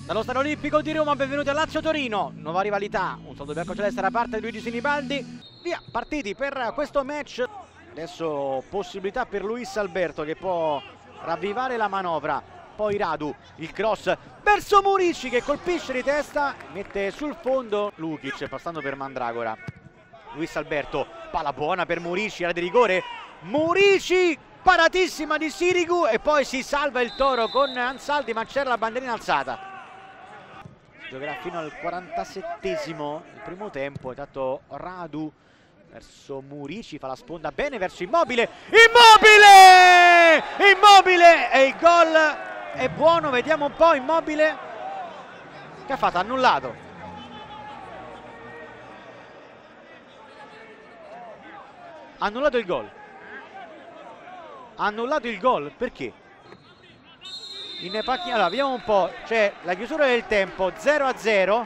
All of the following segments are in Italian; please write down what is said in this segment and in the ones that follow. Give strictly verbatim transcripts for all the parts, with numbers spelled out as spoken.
Dallo Stadio Olimpico di Roma, benvenuti a Lazio-Torino, nuova rivalità, un saldo biancoceleste da parte di Luigi Sinibaldi. Via, partiti per questo match. Adesso possibilità per Luis Alberto che può ravvivare la manovra. Poi Radu, il cross verso Murici che colpisce di testa, mette sul fondo Lukic passando per Mandragora. Luis Alberto, palla buona per Murici, area di rigore, Murici, paratissima di Sirigu e poi si salva il Toro con Ansaldi, ma c'era la bandierina alzata. Giocherà fino al quarantasettesimo il primo tempo, intanto Radu verso Murici, fa la sponda bene verso Immobile, Immobile! Immobile! E il gol è buono, vediamo un po' Immobile che ha fatto, annullato. Annullato il gol. Annullato il gol, perché? In pacchina, allora vediamo un po', c'è la chiusura del tempo, zero a zero.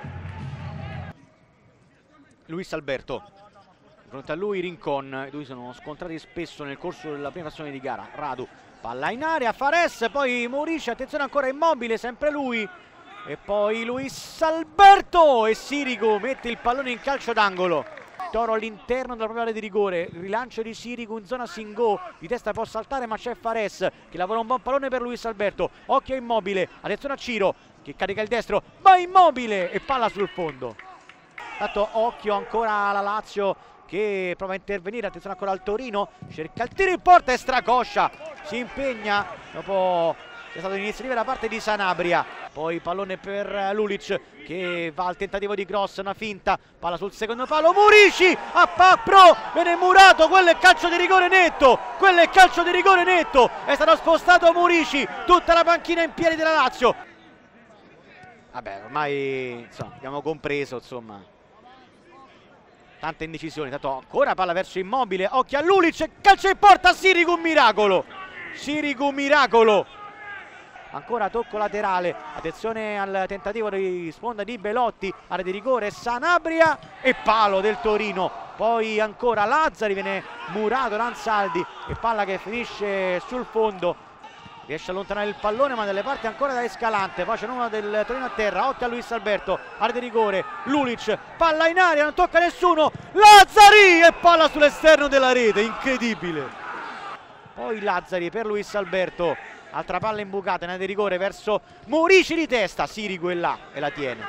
Luis Alberto, di fronte a lui Rincon, lui sono scontrati spesso nel corso della prima frazione di gara. Radu, palla in aria, Fares, poi Murici, attenzione ancora Immobile, sempre lui. E poi Luis Alberto e Sirigu mette il pallone in calcio d'angolo. Toro all'interno della propria area di rigore, rilancio di Sirigu in zona Singo, di testa può saltare ma c'è Fares che lavora un buon pallone per Luis Alberto, occhio a Immobile, attenzione a Ciro che carica il destro, va Immobile e palla sul fondo. Tanto occhio ancora alla Lazio che prova a intervenire, attenzione ancora al Torino, cerca il tiro in porta e stracoscia, si impegna dopo c'è stato l'iniziativa da parte di Sanabria. Poi pallone per Lulic che va al tentativo di cross, una finta, palla sul secondo palo, Murici a Papro, viene murato, quello è calcio di rigore netto, quello è calcio di rigore netto, è stato spostato Murici, tutta la panchina in piedi della Lazio. Vabbè, ormai insomma, abbiamo compreso, insomma, tante indecisioni, tanto ancora palla verso Immobile, occhio a Lulic, calcio in porta, Sirigu, miracolo, Sirigu, miracolo. Ancora tocco laterale, attenzione al tentativo di sponda di Belotti, area di rigore, Sanabria e palo del Torino. Poi ancora Lazzari, viene murato da Ansaldi e palla che finisce sul fondo. Riesce a allontanare il pallone ma dalle parti ancora da Escalante, poi c'è uno del Torino a terra, occhio a Luis Alberto, area di rigore, Lulic, palla in aria, non tocca nessuno, Lazzari e palla sull'esterno della rete, incredibile. Poi Lazzari per Luis Alberto. Altra palla imbucata in area di rigore verso Murici di testa, Sirigu è là e la tiene.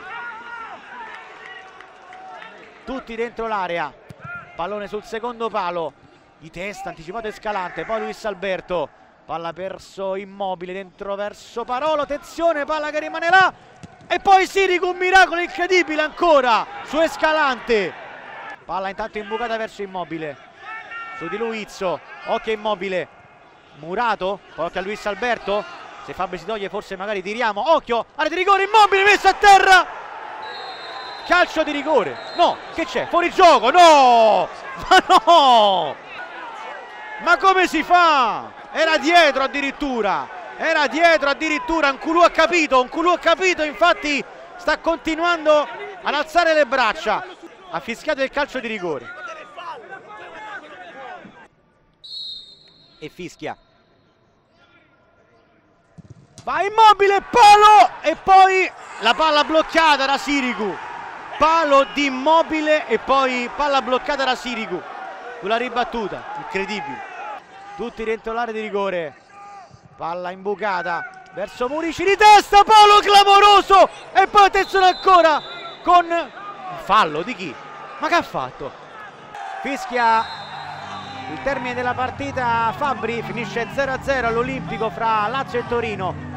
Tutti dentro l'area, pallone sul secondo palo, di testa, anticipato Escalante, poi Luis Alberto, palla verso Immobile, dentro verso Parolo, attenzione, palla che rimane là, e poi Sirigu, un miracolo incredibile ancora, su Escalante. Palla intanto imbucata verso Immobile, su di Luizzo, occhio Immobile. Murato, poi occhio a Luis Alberto, se Fabri si toglie forse magari tiriamo, occhio, area di rigore, Immobile messo a terra, calcio di rigore, no, che c'è, fuori gioco, no, ma no, ma come si fa, era dietro addirittura, era dietro addirittura, Nkulù ha capito, Nkulù ha capito, infatti sta continuando ad alzare le braccia, ha fischiato il calcio di rigore e fischia. Va Immobile, palo e poi la palla bloccata da Sirigu, palo di Immobile e poi palla bloccata da Sirigu sulla ribattuta, incredibile. Tutti dentro l'area di rigore, palla imbucata verso Murici di testa, palo clamoroso e poi attenzione ancora con il fallo di chi? Ma che ha fatto? Fischia il termine della partita Fabri, finisce zero a zero all'Olimpico fra Lazio e Torino.